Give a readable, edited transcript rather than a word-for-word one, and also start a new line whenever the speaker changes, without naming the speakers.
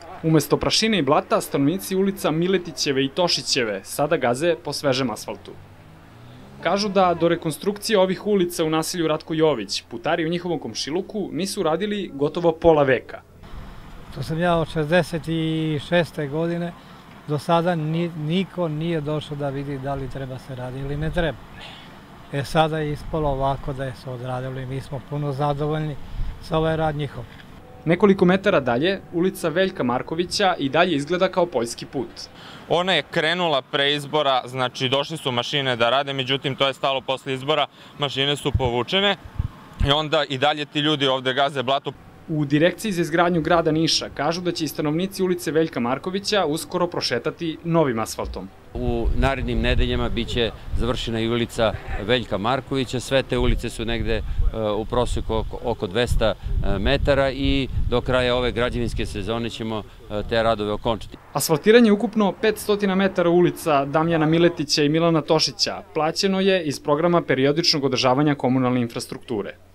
Umesto prašine i blata, stanovnici ulica Miletićeve i Tošićeve sada gaze po svežem asfaltu. Kažu da do rekonstrukcije ovih ulica u naselju Ratko Jović, putari u njihovom komšiluku nisu radili gotovo pola veka.
To sam ja od 66. godine, do sada niko nije došao da vidi da li treba se raditi ili ne treba. Sada je ispalo ovako da je se odradilo i mi smo puno zadovoljni sa ovaj rad njihov.
Nekoliko metara dalje, ulica Veljka Markovića i dalje izgleda kao poljski put.
Ona je krenula pre izbora, znači došli su mašine da rade, međutim to je stalo posle izbora, mašine su povučene i onda i dalje ti ljudi ovde gaze blato.
U Direkciji za izgradnju grada Niša kažu da će i stanovnici ulice Veljka Markovića uskoro prošetati novim asfaltom.
U narednim nedeljama biće završena i ulica Veljka Markovića, sve te ulice su negde u proseku oko 200 metara i do kraja ove građevinske sezone ćemo te radove okončiti.
Asfaltiranje ukupno 500 metara ulica Damjana Miletića i Milana Tošića plaćeno je iz programa periodičnog održavanja komunalne infrastrukture.